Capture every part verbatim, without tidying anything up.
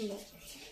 बिस्मिल्लाह।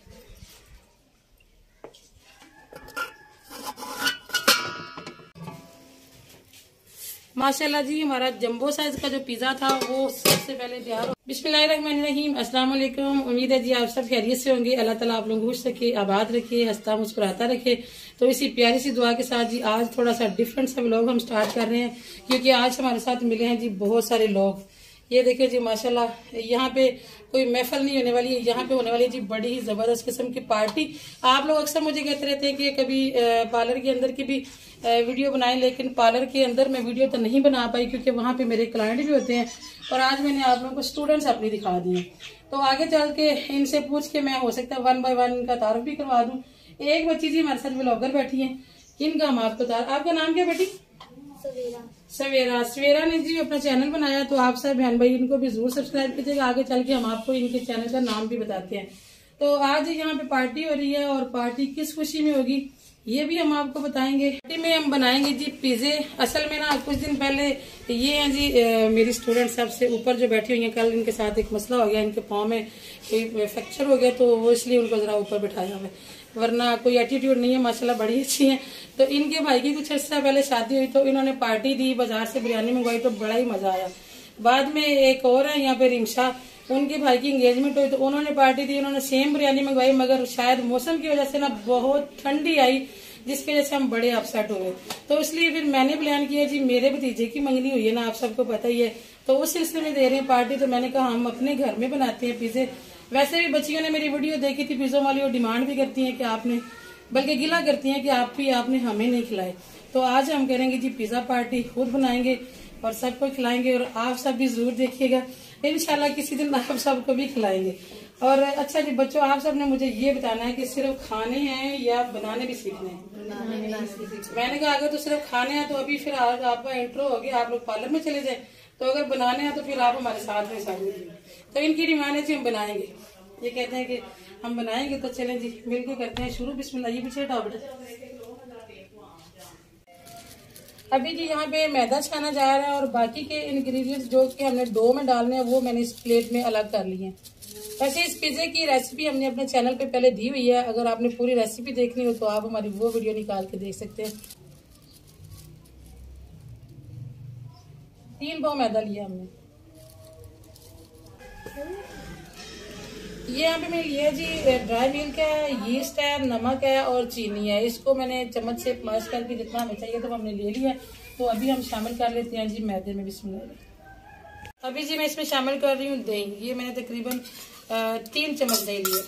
माशाल्लाह जी हमारा jumbo size का जो पिज्जा था वो सबसे पहले तैयार हो। बिस्मिल्लाहिर्रहमानिर्रहीम, अस्सलाम वालेकुम। उम्मीद है जी आप सब खैरियत से होंगे। अल्लाह ताला आप लोग खुश रखे, आबाद रखे, हंसता मुस्कुराता रखे। तो इसी प्यारी सी दुआ के साथ जी आज थोड़ा सा डिफरेंट सा व्लॉग हम स्टार्ट कर रहे हैं, क्योंकि आज हमारे साथ मिले हैं जी बहुत सारे लोग। ये देखिए जी माशाल्लाह, यहाँ पे कोई महफिल नहीं होने वाली है, यहाँ पे होने वाली है जी बड़ी ही जबरदस्त किस्म की पार्टी। आप लोग अक्सर मुझे कहते रहते हैं कि कभी पार्लर के अंदर की भी वीडियो बनाएं, लेकिन पार्लर के अंदर मैं वीडियो तो नहीं बना पाई क्योंकि वहाँ पे मेरे क्लाइंट भी होते हैं। और आज मैंने आप लोगों को स्टूडेंट्स अपनी दिखा दिए, तो आगे चल के इनसे पूछ के मैं हो सकता है वन बाय वन इनका तारुफ भी करवा दूं। एक बच्ची जी हमारे साथ व्लॉगर बैठी है, इनका हम आपको तारुफ। आपका नाम क्या बेटी? सवेरा। सवेरा सवेरा ने जी अपना चैनल बनाया, तो आप सब बहन भाई इनको भी जरूर सब्सक्राइब कीजिएगा। आगे चल के हम आपको इनके चैनल का नाम भी बताते हैं। तो आज यहाँ पे पार्टी हो रही है, और पार्टी किस खुशी में होगी ये भी हम आपको बताएंगे। पार्टी में हम बनाएंगे जी पिज्जे। असल में ना कुछ दिन पहले ये हैं जी ए, मेरी स्टूडेंट सबसे ऊपर जो बैठी हुई है, कल इनके साथ एक मसला हो गया, इनके पाँव में कोई फ्रैक्चर हो गया, तो वो इसलिए उनको जरा ऊपर बिठाया हुआ है, वरना कोई एटीट्यूड नहीं है, माशाल्लाह बड़ी अच्छी है। तो इनके भाई की कुछ अर्सा पहले शादी हुई, तो इन्होंने पार्टी दी, बाजार से बिरयानी मंगवाई, तो बड़ा ही मजा आया। बाद में एक और है यहाँ पे रिमशा, उनके भाई की एंगेजमेंट हुई, तो उन्होंने पार्टी दी, उन्होंने सेम बिरयानी मंगवाई, मगर शायद मौसम की वजह से ना बहुत ठंडी आई, जिसकी वजह से हम बड़े अपसेट हुए। तो इसलिए फिर मैंने प्लान किया जी, मेरे भतीजे की मंगनी हुई है ना, आप सबको पता ही है, तो उस सिलसिले में दे रहे हैं पार्टी। तो मैंने कहा हम अपने घर में बनाते हैं पिज्जे। वैसे भी बच्चियों ने मेरी वीडियो देखी थी पिज्जों वाली, और डिमांड भी करती हैं कि आपने, बल्कि गिला करती हैं कि आप भी आपने हमें नहीं खिलाए। तो आज हम करेंगे जी पिज्जा पार्टी, खुद बनाएंगे और सबको खिलाएंगे, और आप सब भी जरूर देखिएगा। इंशाल्लाह किसी दिन आप सबको भी खिलाएंगे। और अच्छा जी बच्चों, आप सब ने मुझे ये बताना है कि सिर्फ खाने हैं या बनाने भी सीखने हैं। मैंने कहा अगर तो सिर्फ खाने हैं तो अभी फिर आज आपका इंट्रो हो गया, आप लोग पार्लर में चले जाए। तो अगर बनाने हैं तो फिर आप हमारे साथ में साथ में। तो इनकी डिमांड है जी हम बनाएंगे, ये कहते हैं कि हम बनाएंगे, तो चलें जी मिलके करते हैं शुरू। बिस्मिल्लाह। ये पीछे हटाओ बेटा। अभी जी यहाँ पे मैदा छाना जा रहा है, और बाकी के इंग्रेडिएंट्स जो कि हमने डो में डालने हैं वो मैंने इस प्लेट में अलग कर लिए हैं। वैसे इस पिज्जे की रेसिपी हमने अपने चैनल पे पहले दी हुई है, अगर आपने पूरी रेसिपी देखनी हो तो आप हमारी वो वीडियो निकाल के देख सकते हैं। तीन पाव मैदा लिया हमने। ये यहाँ पे मैंने लिया जी ड्राई मिल्क है, यीस्ट है, नमक है और चीनी है। इसको मैंने चम्मच से मैश करके जितना हमें चाहिए तो हमने ले लिया। तो अभी हम शामिल कर लेते हैं जी मैदे में। बिस्मिल्लाह। अभी जी मैं इसमें शामिल कर रही हूँ दही। ये मैंने तकरीबन तीन चम्मच दही लिया।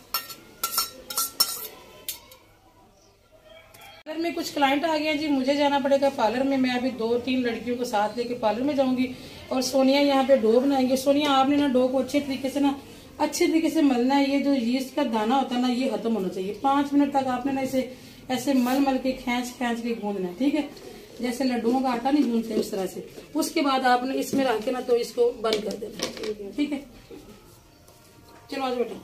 पार्लर में कुछ क्लाइंट आ गए जी, मुझे जाना पड़ेगा पार्लर में। मैं अभी दो तीन लड़कियों को साथ लेके पार्लर में जाऊंगी, और सोनिया यहाँ पे डो बनाएंगे। सोनिया आपने ना डो को अच्छे तरीके से ना अच्छे तरीके से मलना है। ये जो यीस्ट का दाना होता है ना, ये खत्म होना चाहिए। पांच मिनट तक आपने ना इसे ऐसे मल मल के खींच खींच के गूंदना है, ठीक है, जैसे लड्डुओं का आटा नहीं गूंदते उस तरह से। उसके बाद आपने इसमें रख के ना तो इसको बंद कर देना, ठीक है। चलो आज बेटा।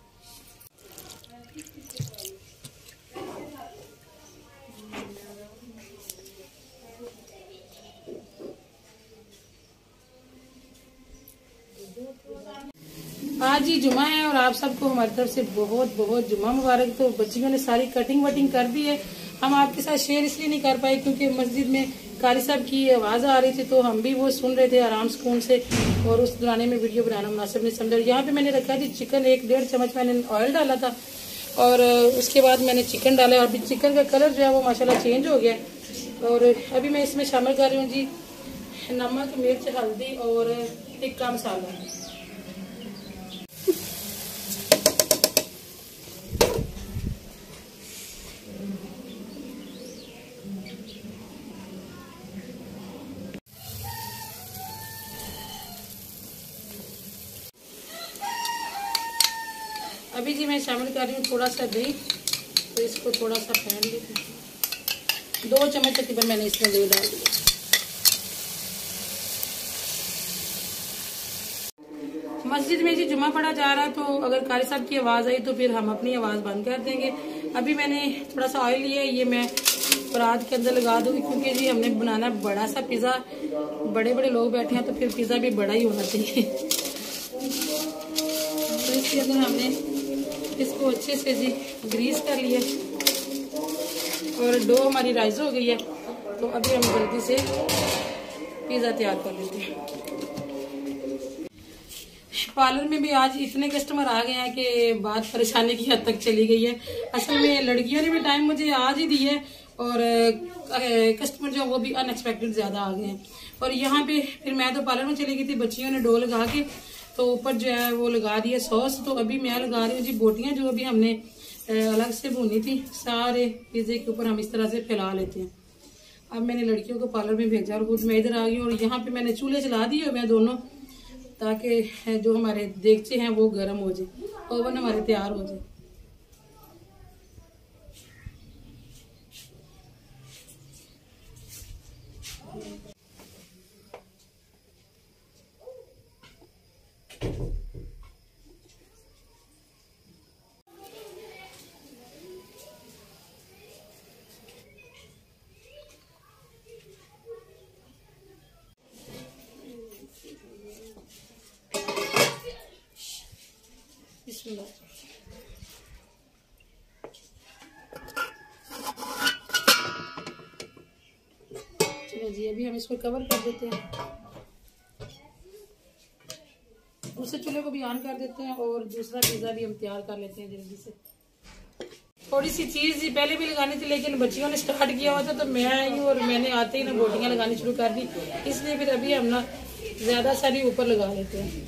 आज ही जुमा है, और आप सबको हमारी तरफ से बहुत बहुत जुमा मुबारक। तो बच्चियों ने सारी कटिंग वटिंग कर दी है। हम आपके साथ शेयर इसलिए नहीं कर पाए क्योंकि मस्जिद में कारी साहब की आवाज आ रही थी, तो हम भी वो सुन रहे थे आराम सुकून से, और उस दौरान में वीडियो बनाना मुनासिब नहीं समझा। यहाँ पे मैंने रखा थी चिकन, एक डेढ़ चम्मच मैंने ऑयल डाला था, और उसके बाद मैंने चिकन डाला। और अभी चिकन का कलर जो है वो माशाल्लाह चेंज हो गया। और अभी मैं इसमें शामिल कर रही हूँ जी नमक, मिर्च, हल्दी और टिक्का मसाला। अभी जी मैं शामिल कर रही हूँ थोड़ा सा दही, तो इसको थोड़ा सा फेंट लेते हैं। दो चम्मच तकरीबन मैंने इसमें दही डाल दिया। मस्जिद में जी जुमा पढ़ा जा रहा है, तो अगर कारी साहब की आवाज आई तो फिर हम अपनी आवाज बंद कर देंगे। अभी मैंने थोड़ा सा ऑयल लिया है, ये मैं परात के अंदर लगा दूंगी क्योंकि जी हमने बनाना बड़ा सा पिज्जा, बड़े बड़े लोग बैठे हैं तो फिर पिज्जा भी बड़ा ही होना चाहिए। तो इसके अंदर हमने इसको अच्छे से जी ग्रीस कर लिया और डो हमारी राइस हो गई है। तो अभी हम जल्दी से पिज़्ज़ा तैयार कर लेते हैं। पार्लर में भी आज इतने कस्टमर आ गए हैं कि बात परेशानी की हद तक चली गई है। असल में लड़कियों ने भी टाइम मुझे आज ही दी है और कस्टमर जो वो भी अनएक्सपेक्टेड ज्यादा आ गए हैं। और यहाँ पे फिर मैं तो पार्लर में चली गई थी, बच्चियों ने डो लगा के तो ऊपर जो है वो लगा दिया सॉस। तो अभी मैं लगा रही हूँ जी बोटियाँ जो अभी हमने अलग से भूनी थी, सारे पिज्जे के ऊपर हम इस तरह से फैला लेते हैं। अब मैंने लड़कियों को पार्लर में भेजा और खुद मैं इधर आ गई और यहाँ पे मैंने चूल्हे चला दिए मैं दोनों, ताकि जो हमारे देगचे हैं वो गर्म हो जाए, ओवन हमारे तैयार हो जाए। चलो जी अभी हम इसको कवर कर देते हैं, दूसरे चूल्हे को भी ऑन कर देते हैं और दूसरा पिज्जा भी हम तैयार कर लेते हैं जल्दी से। थोड़ी सी चीज जी पहले भी लगानी थी लेकिन बच्चियों ने स्टार्ट किया हुआ था तो मैं आई और मैंने आते ही ना बोटियां लगानी शुरू कर दी, इसलिए फिर अभी हम ना ज्यादा सारी ऊपर लगा लेते हैं।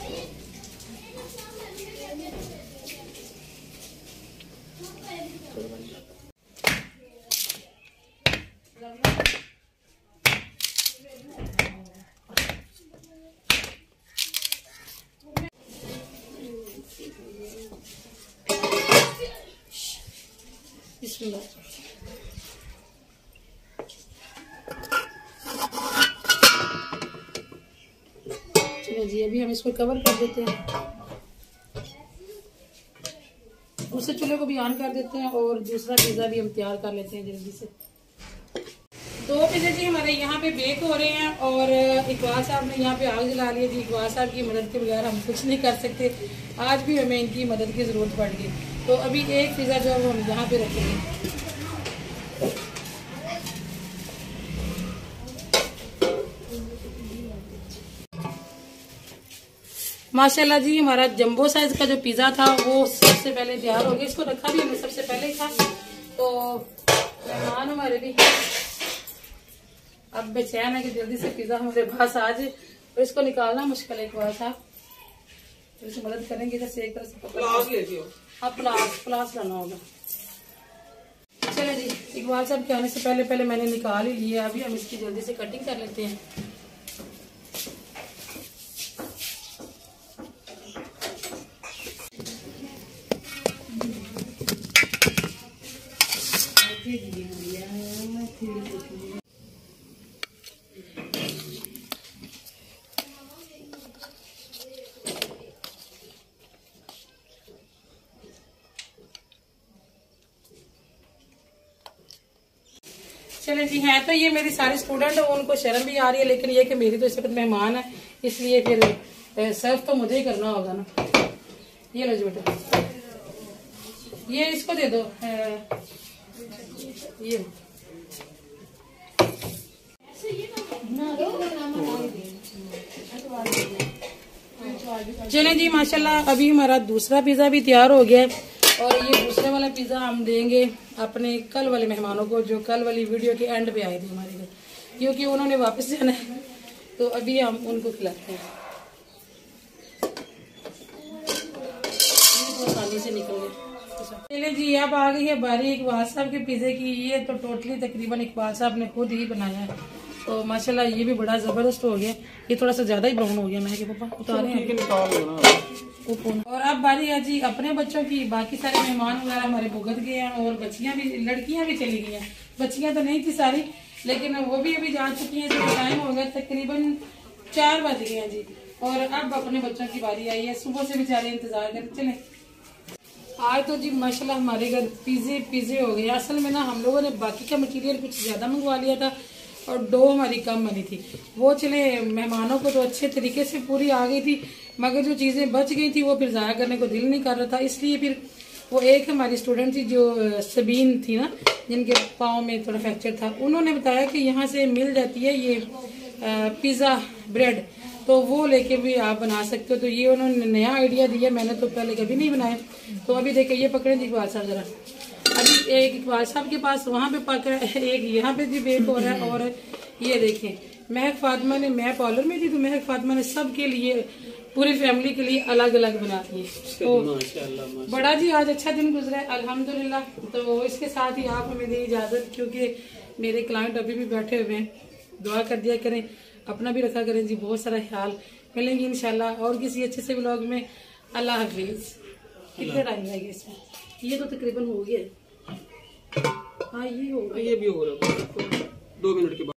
चलो जी अभी हम इसको कवर कर देते हैं, दूसरे चूल्हे को भी ऑन कर देते हैं और दूसरा पिज्जा भी हम तैयार कर लेते हैं जल्दी से। दो पिज्जे जी हमारे यहाँ पे बेक हो रहे हैं और इकबाल साहब ने यहाँ पे आग जला लिया जी। इकबाल साहब की मदद के बगैर हम कुछ नहीं कर सकते, आज भी हमें इनकी मदद की जरूरत पड़ गई। तो अभी एक पिज्जा जो है हम यहाँ पे रखेंगे। माशाल्लाह जी हमारा जंबो साइज का जो पिज्जा था वो सबसे पहले तैयार हो गया। इसको रखा भी हमने सबसे पहले ही था, तो मेहमान हमारे भी अब बेचैन है कि जल्दी से पिज्जा हमारे पास आ जाए। तो इसको निकालना मुश्किल है, इकबाल साहब तो इसे मदद करेंगे जैसे एक तरह से प्लास लेती हो। हाँ प्लास प्लास लाना होगा। चले जी इकबाल साहब के आने से पहले पहले मैंने निकाल ही लिया, अभी हम इसकी जल्दी से कटिंग कर लेते हैं। चले जी हैं तो ये मेरी सारी स्टूडेंट है, उनको शर्म भी आ रही है, लेकिन ये कि मेरी तो इस वक्त मेहमान है इसलिए फिर सर्व तो मुझे ही करना होगा ना। ये लो जी बेटा, ये इसको दे दो। ये चलें जी माशाल्लाह अभी हमारा दूसरा पिज्जा भी तैयार हो गया है और ये दूसरे वाला पिज्जा हम देंगे अपने कल वाले मेहमानों को जो कल वाली वीडियो के एंड पे आए थे हमारे घर, क्योंकि उन्होंने वापस जाना है तो अभी हम उनको खिलाते हैं। आसानी से निकल गए। चलिए जी अब आ गई है बारी इकबाल साहब के पिज्जे की। ये तो टोटली तकरीबन इकबाल साहब ने खुद ही बनाया है, तो माशाल्लाह ये भी बड़ा जबरदस्त हो गया। ये थोड़ा सा ज्यादा ही ब्राउन हो गया, मैं कि पापा उतारे हैं। और अब बारी है जी अपने बच्चों की। बाकी सारे मेहमान वगैरह हमारे भुगत गए हैं और बच्चियां भी, लड़कियां भी चली गई हैं। बच्चियां तो नहीं थी सारी, लेकिन वो भी अभी जा चुकी हैं। तो टाइम हो गया तकरीबन चार बज गए हैं जी, और अब अपने बच्चों की बारी आई है। सुबह से बेचारे इंतजार कर चले। आज तो जी माशाल्लाह हमारे घर पिज्जे पिज्जे हो गए। असल में ना हम लोगों ने बाकी का मटेरियल कुछ ज्यादा मंगवा लिया था और डो हमारी कम बनी थी। वो चले मेहमानों को तो अच्छे तरीके से पूरी आ गई थी, मगर जो चीजें बच गई थी वो फिर जाया करने को दिल नहीं कर रहा था। इसलिए फिर वो एक हमारी स्टूडेंट थी जो सबीन थी ना, जिनके पाँव में थोड़ा फ्रैक्चर था, उन्होंने बताया कि यहाँ से मिल जाती है ये पिज्जा ब्रेड, तो वो लेके भी आप बना सकते हो। तो ये उन्होंने नया आइडिया दिया, मैंने तो पहले कभी नहीं बनाया। तो अभी देखिए ये पकड़े थी इकबाल साहब जरा, अभी एक इकबाल साहब के पास वहां पे पकड़ा, एक यहाँ पे भी बेक हो रहा है। और ये देखें महक फातिमा ने, मैं पार्लर में थी तो महक फातिमा ने सबके लिए, पूरी फैमिली के लिए अलग अलग बना दिए। तो माशाल्लाह, माशाल्लाह। बड़ा जी आज अच्छा दिन गुजरा है अल्हम्दुलिल्लाह। तो इसके साथ ही आप हमें दें इजाजत, क्योंकि मेरे क्लाइंट अभी भी बैठे हुए हैं। दुआ कर दिया करें, अपना भी रखा करें जी, बहुत सारा ख्याल। मिलेंगे इंशाल्लाह और किसी अच्छे से व्लॉग में। अल्लाह हाफिज। कितना टाइम लगेगा इसमें? ये तो तकरीबन हो गया। हाँ ये हो गया, ये भी हो रहा है दो मिनट के बाद।